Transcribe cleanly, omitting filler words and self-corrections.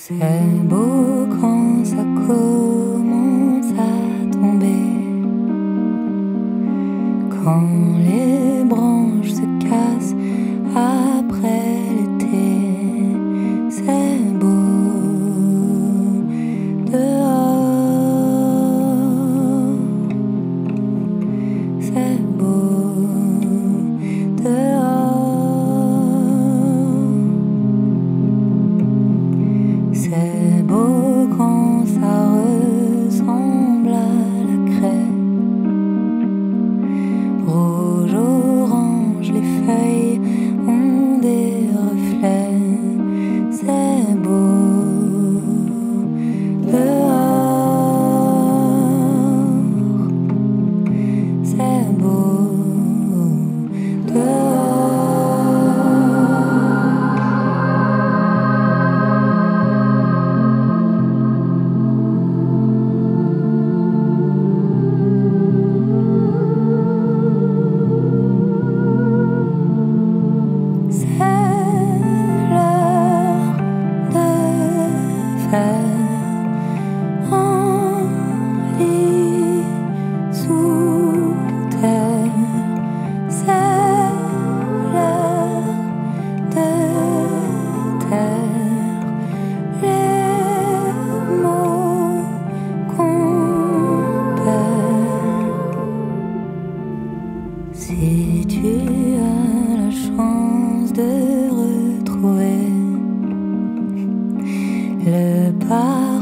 C'est beau quand ça commence à tomber, quand les branches se cassent après l'été. C'est beau dehors, c'est beau dehors. C'est beau quand ça ressemble à la craie. Rouge, orange, les feuilles ont des reflets. C'est beau dehors, c'est beau dehors. En lit sous terre, c'est l'heure de taire les mots qu'on perd. Si tu as la chance de retrouver le pas